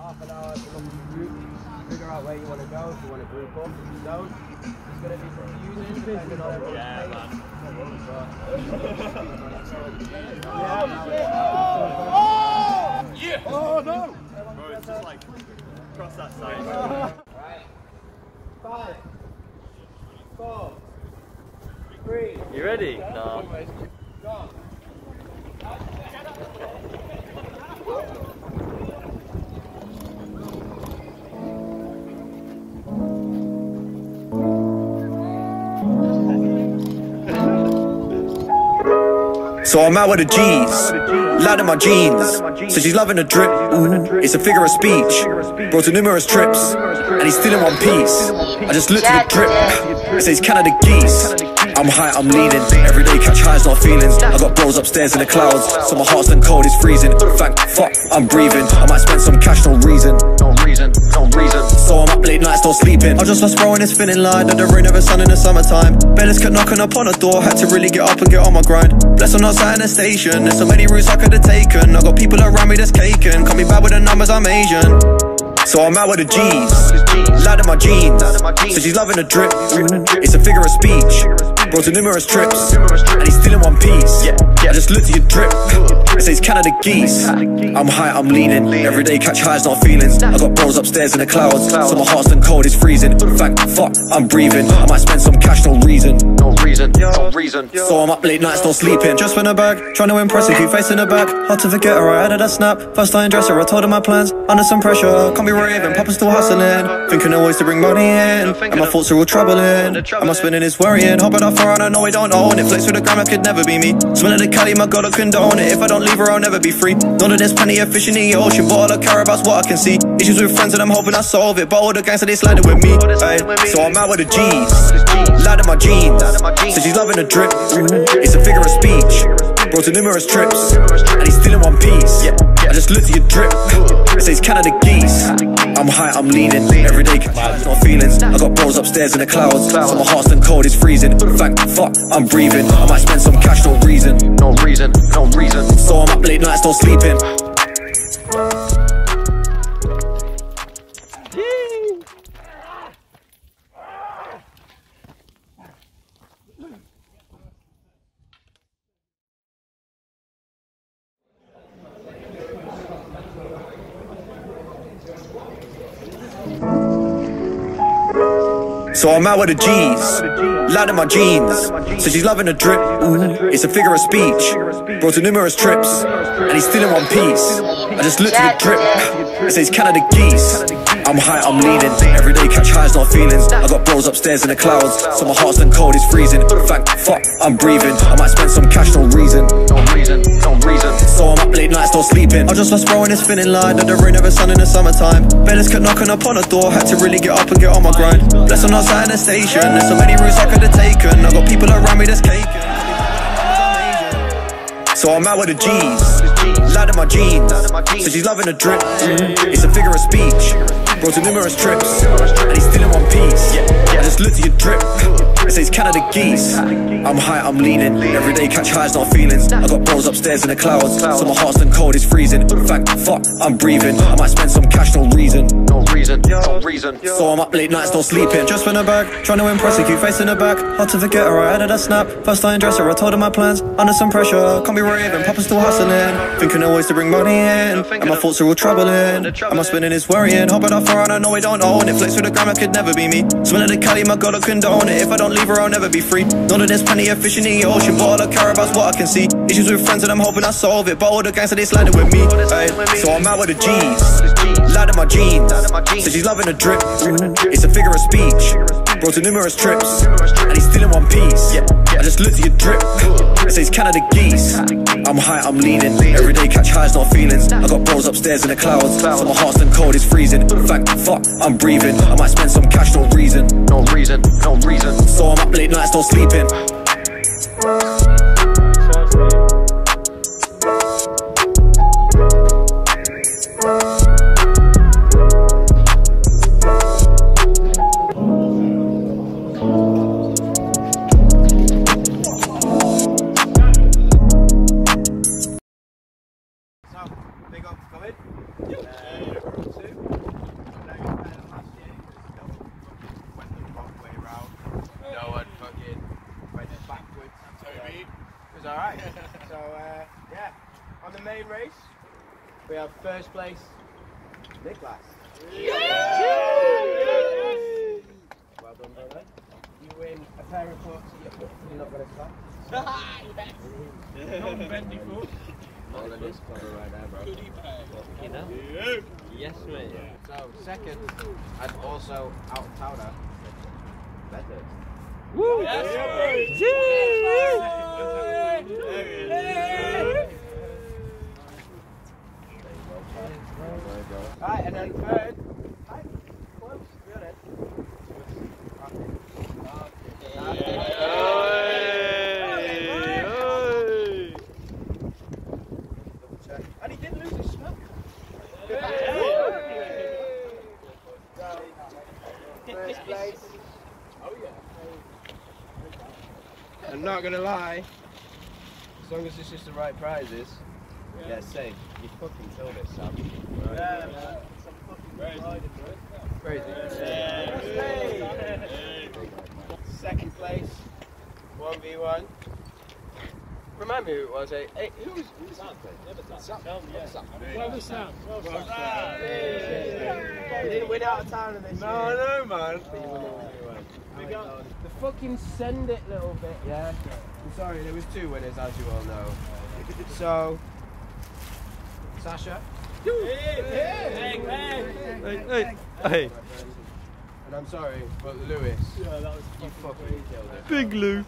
half an hour to look at your route, figure out where you want to go, if you want to group up, if you don't. It's going to be confusing depending on everyone's Yeah! Oh no! Bro, it's just like cross that side. Right. 5, 4, 3. You ready? No. Go. So I'm out with the G's, loud in my jeans. So she's loving the drip, ooh, it's a figure of speech. Bro to numerous trips, and he's still in one piece. I just looked at the drip, it says Canada geese. I'm high, I'm leaning, everyday catch highs, not feelings. I got bros upstairs in the clouds, so my heart's done cold, it's freezing. Thank fuck, I'm breathing, I might spend some cash, no reason. So I'm up late nights, not sleeping. I just lost bro and it's feeling like that the rain never sun in the summertime. Beggars kept knocking upon the door, had to really get up and get on my grind. Bless I'm not sat in the station, there's so many routes I could have taken. I got people around me that's caking, can't be bad with the numbers, I'm Asian. So I'm out with the G's, loud in my jeans. So she's loving the drip, it's a figure of speech. Bro to numerous trips, and he's still in one piece. I just looked at your drip, it says Canada geese. I'm high, I'm leaning, everyday catch highs, not feelings. I got bros upstairs in the clouds, so my heart's done cold, it's freezing. Thank fuck, I'm breathing, I might spend some cash, no reason. So I'm up late nights, not sleeping. Just went a bag, trying to impress her, keep facing her back. Hard to forget her, I added a snap. First I undressed her, I told her my plans. Under some pressure, can't be raving, Papa's still hustling. Thinking of ways to bring money in, and my thoughts are all troubling. And my spinning is worrying, hopping off her and I know I don't own it. Flex with the gram, it could never be me. Smelling the Cali, my God, I condone it. If I don't leave her, I'll never be free. Know that there's plenty of fish in the ocean, but all I care about's what I can see. Issues with friends and I'm hoping I solve it, but all the gangsters they sliding with me. So I'm out with the G's, loud in my jeans. So she's loving the drip, it's a figure of speech. Bro to numerous trips, and he's still in one piece. I just looked at your drip, it says Canada geese. I'm high, I'm leaning, everyday catch no feelings. I got bros upstairs in the clouds, so my heart's done cold, it's freezing. Thank fuck, I'm breathing, I might spend some cash, no reason. So I'm up late nights, not sleeping. So I'm out with the G's, loud in my jeans. So she's loving the drip, ooh, it's a figure of speech. Bro to numerous trips, and he's still in one piece. I just looked at the drip, it says Canada geese. I'm high, I'm leaning, everyday catch highs, not feelings. I got bros upstairs in the clouds, so my heart's done cold, it's freezing. Thank fuck, I'm breathing, I might spend some cash, no reason. So I'm up late nights, not sleeping. I just lost bro and it's feeling like that the rain never sun in the summertime. Beggars kept knocking upon the door, had to really get up and get on my grind. Bless I'm not sat in the station, there's so many routes I could have taken. I got people around me that's caking. So I'm out with the G's, loud in my jeans. So she's loving the drip, it's a figure of speech. Bro to numerous trips, and he's still in one piece. I just looked at your drip, it says Canada geese. I'm high, I'm leaning, everyday catch highs, not feelings. I got bros upstairs in the clouds, so my heart's done cold, it's freezing. Thank fuck, I'm breathing, I might spend some cash, no reason. So I'm up late nights, not sleeping. Just went a bag, trying to impress her, keep facing her back. Hard to forget her, I added a snap. First I undressed her, I told her my plans. Under some pressure, can't be raving, Papa's still hustling. Thinking of ways to bring money in, and my thoughts are all troubling. And my spinning is worrying, hopping off her and I know I don't own it. Flex with the gram, it could never be me. Smelling the Cali, my God, I condone it. If I don't leave her, I'll never be free. Know that there's plenty of fish in the ocean, but all I care about's what I can see. Issues with friends and I'm hoping I solve it, but all the gangsters they sliding with me. So I'm out with the G's, loud in my jeans. So she's loving the drip, it's a figure of speech. Bro to numerous trips, and he's still in one piece. I just looked at your drip, it says Canada geese. I'm high, I'm leaning, everyday catch highs, not feelings. I got bros upstairs in the clouds, so my heart's done cold, it's freezing. Thank fuck, I'm breathing, I might spend some cash, no reason. So I'm up late nights, not sleeping. So, big up, come in. No one fucking went backwards. It was alright. So, yeah, on the main race, we have first place, Nicholas. Well done, brother. You win a pair of books. You're not going to stop. Bendy foot. All of this cover right there, bro. You know? Yes, mate. So, second, and also out of powder, Better. Woo! Yes, Alright, and then third. Right, close, good. And he didn't lose his smoke. First place. Oh yeah. I'm not gonna lie. As long as it's just the right prizes. Yeah, safe. You fucking killed it, Sam. Right. Yeah, some fucking crazy. Second place. 1v1. Remind me who it was. Who was Sam? Sam. You didn't win out of town in this year. No, I know, man. The fucking send it little bit, yeah? I'm sorry, there was 2 winners, as you all know. So, Sasha. Hey. And I'm sorry, but Lewis, you fucking killed it. Big Lou.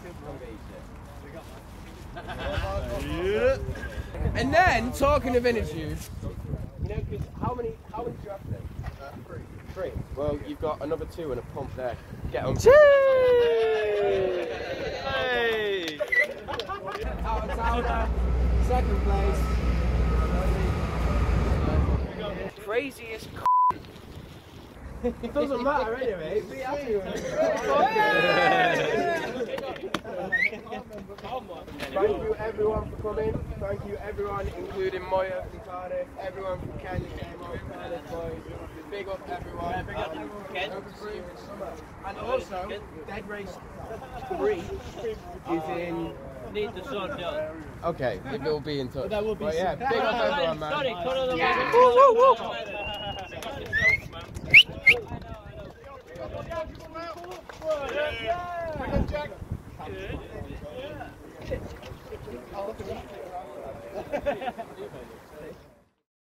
And then, talking of interviews, you know, because how many do you have then? 3. Well, you've got another 2 and a pump there. Get them. Hey! Out of town, second place. Craziest It doesn't matter anyway. Be happy with it. Thank you everyone for coming. Thank you everyone, including Moya from Cardiff, everyone from Kent who came out, Cardiff boys. Big up everyone. Big up Kent. And also, Dead Race 3 is in. Need the sun done. Okay, it will be in touch. That will be. But yeah, big up everyone, man. Sorry, cut on the Yeah.